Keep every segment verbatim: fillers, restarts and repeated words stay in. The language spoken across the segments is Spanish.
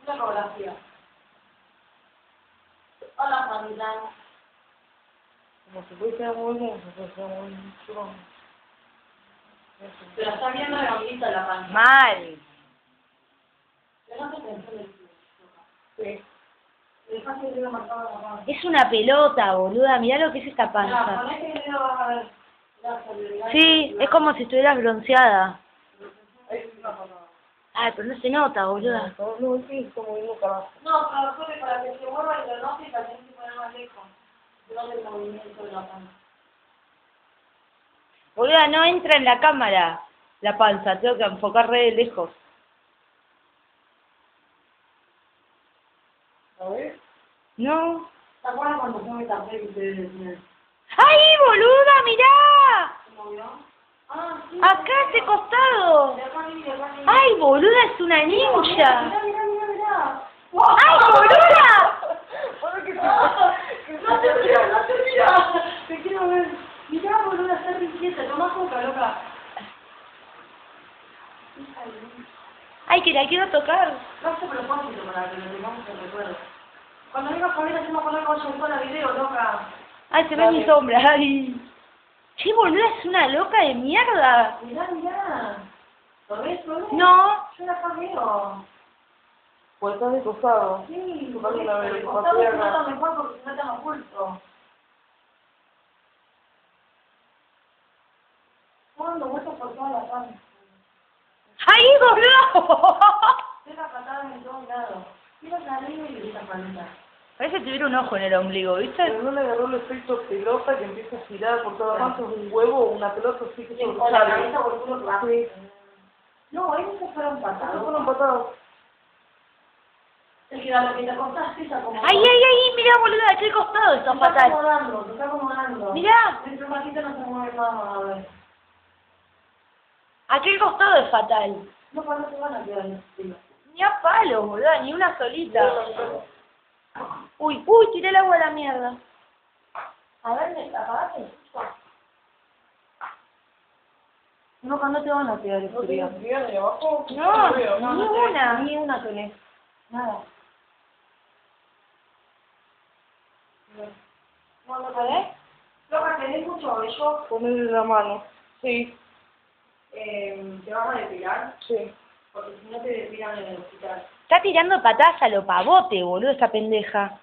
Una ecografía. Hola, familia. Como si fuese muy hermoso, fuese muy chulo. Pero está bien redondita la panza. Mal. Pero no te pensé en el Sí. El fácil el dedo marcado en la panza. Es una pelota, boluda. Mirá lo que es esta Mira, panza. con este dedo vas a ver. La solidaridad. Sí, es como si estuvieras bronceada. Ahí es una palabra. Ay, pero no se nota, boluda. No, no, sí, está moviendo carajo. No, pero fue para que se mueva y lo note y la tenés que poner más lejos. No del movimiento de la panza. Boluda, no entra en la cámara la panza. Tengo que enfocar re de lejos. A ver. No. ¿Te acuerdas cuando fue mi café que ustedes decían? ¡Ay, boluda, mirá! ¿Se movió? Ah, sí. Acá, este costado. De acá ni de acá ni. ¡Ay, boluda, es una Mirá, ninja! mirá, mirá, mirá, mirá. ¡Ay, boluda! Ahora que ¡No te mira, no te mira! Te quiero ver. Mirá, boluda, está re inquieta. Tomá coca, loca. ¡Ay, que la quiero tocar! No sé propósito para que lo tengamos en recuerdo. Cuando venga Javier hacemos con algo en la video, loca. ¡Ay, se ve mi sombra! ¡Ay! ¡Che, boluda, es una loca de mierda! Mirá, mirá. ¿Lo ves, lo ves? No. Yo la veo. pues estás de costado. Sí, Yo por también eso, la veo el de costado se nota costado. mejor porque se nota más oculto. Estoy dando vueltas por toda la panza. ¡Ay, boluda! Deja patadas en todos lados. Mira la arriba y esa paleta. Parece que tuviera un ojo en el ombligo, ¿viste? Pero no le agarró el efecto pelota que empieza a girar por toda la panza, es un huevo o una pelota así que se O la cabeza por el culo que va. Sí. No, esos fueron Estos patados. fueron patados. Es que a lo que te acostaste se acomodó. ¡Ay, ay, ay! Mirá, boluda, de qué costado Se está está fatal. acomodando, se está acomodando. Mirá, Dentro de un ratito no se mueve más, a ver. aquel costado es fatal. No, pues no se van a quedar en ese estilo. Ni a palos, boluda, ni una solita. Uy, uy, tiré el agua a la mierda. A ver, ¿me apagaste? No, no te van a tirar el ¿No frío. tienes frío ahí abajo? No, lo veo. ni una. Ni una tenés. Nada. No, no tenés. Loca, tenés mucho vello. Ponerle la mano. Sí, Eh, ¿Te vas a depilar? sí. Porque si no te depilan en el hospital. Está tirando patadas a lo pavote, boludo, esta pendeja.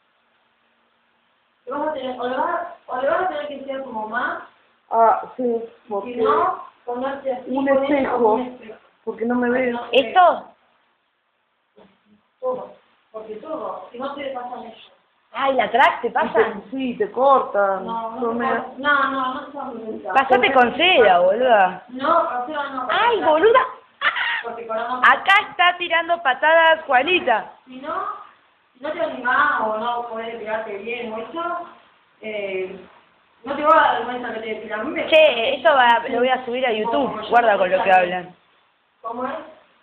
Te vas a tener, o, le vas, a- o le vas a tener que decir a tu mamá, Ah, sí, si porque, no, ponerte así. Un con espejo. esto, un espejo. porque no me veo. ¿Esto? Todo. Porque todo. Si no te pasan ellos. Ay, la track, ¿te Y pasa? te- sí, te cortan. No, no, Son te medio- pasa- no, no, no te pasa nunca. Pásate con cera, boluda. No, Rocío, no. ¡Ay, porque- boluda! Porque con la Acá está tirando patadas Juanita. Si no, si no te animás o no podés depilarte bien o eso, eh, no te va a dar vergüenza que te depilas. A mí me- Che, eso va, lo voy a subir a YouTube. Guarda con lo que hablan. ¿Cómo es?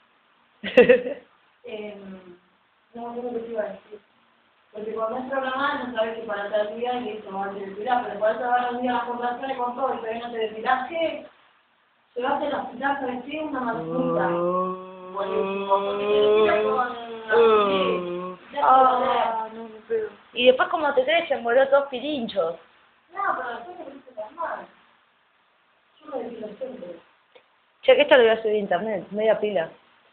Eh, no sé lo que te iba a decir. Porque cuando es programada no sabes que para tal día y eso no te depilas, pero por eso van los días las contracciones con todo y todavía no te depilas, ¿qué? Te vas al hospital, ¿sabes qué? Una matuta. Buenísimo, porque te depilas con... Ah, no me veo. Y después como te crecen, boludo, todos pirinchos. No, pero después te pusiste las manos. Yo me depilo siempre. Che, que esto lo voy a subir a internet, media pila.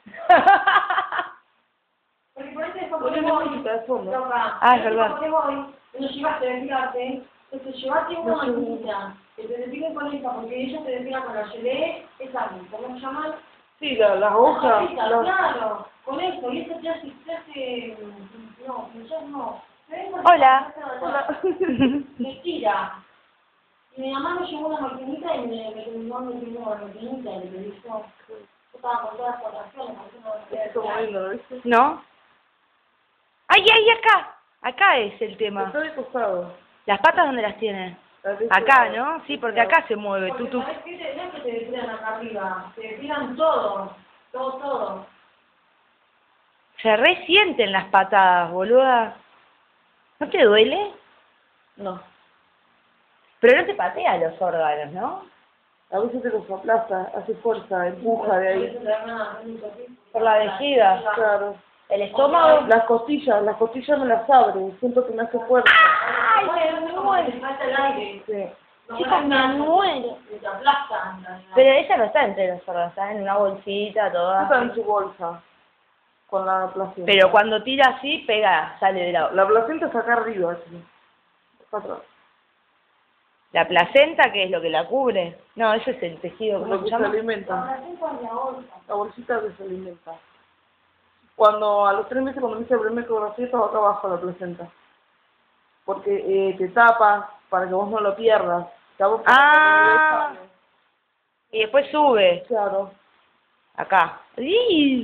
Porque por eso después Ponle ponemos música de fondo. loca. Ah, es verdad. Porque voy, no llevaste a depilarte, entonces llevaste una maquinita que te depilen con esa, porque ella te depila con la gelé, esa, ¿cómo se llama? Sí, la- las hojas. Hojita, las- claro, con eso, y eso te hace, te hace, no, ya no. ¿Te ves? Hola. Hola. Me tira. Y mi mamá me llevó una maquinita y me, me terminó metiendo la maquinita y le dije, yo estaba con todas las contracciones, porque no me podía Esto depilar. moviendo, ¿viste? ¿No? ¡Ay, ay, acá! Acá es el tema. Está de costado. ¿Las patas dónde las tiene? De Acá, este lado. ¿no? Sí, porque acá se mueve. Porque Tú, tú. ¿sabes qué? No es que te depilan acá arriba, te depilan todo, todo, todo. Se resienten las patadas, boluda. ¿No te duele? No. Pero no te patea los órganos, ¿no? A veces te los aplasta, hace fuerza, empuja de ahí. Por la vejiga. Claro. El estómago. Las costillas, las costillas me las abre, siento que me hace fuerte. ¡Ay, me Como muero! que te falta el aire. Sí. Chicos, me muero. Y te aplastan. la- la- Pero ella no está entre nosotros, está en una bolsita, Está toda. en su bolsa, con la placenta. Pero cuando tira así, pega, sale de la... La placenta está acá arriba, así. Acá atrás. La placenta, que es lo que la cubre. No, ese es el tejido, ¿cómo Lo se que se llama? alimenta. La placenta es la bolsa. La bolsita que se alimenta. Cuando, a los tres meses, cuando me hice el primer ecografía, estaba acá abajo la placenta. Porque eh, te tapa para que vos no lo pierdas. Tapa para Ah. que no lo Y después sube, Claro. acá. ¡Ih!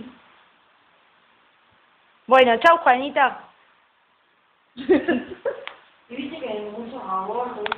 Bueno, chau, Juanita. Y viste que hay muchos abortos.